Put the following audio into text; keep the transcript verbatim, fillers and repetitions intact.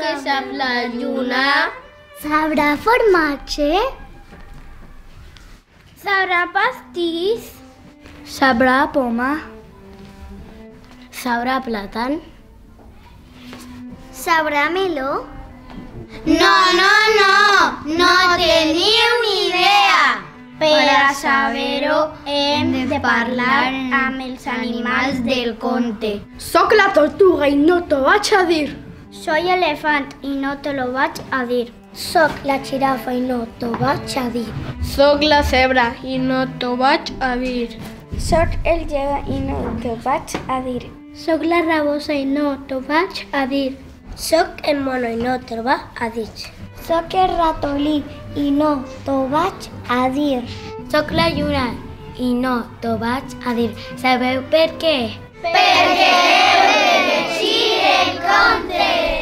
sap la lluna? Sabrà formatge? Sabrà pastís? Sabrà poma? Sabrà plàtan? Sabrà meló? No, no, no! No teniu ni idea! Per a saber-ho hem de parlar amb els animals del conte. Soc la tortuga i no t'ho vaig a dir. Soy elefant i no te lo vaig a dir. Soc la xirafa i no t'ho vaig a dir. Soc la zebra i no t'ho vaig a dir. Soc el lleó i no t'ho vaig a dir. Soc la rabosa i no t'ho vaig a dir. Soc el mono i no t'ho vaig a dir. Soc el ratolí i no t'ho vaig a dir. Soc la lluna i no t'ho vaig a dir. Sabeu per què? Perquè heu de llegir el conte!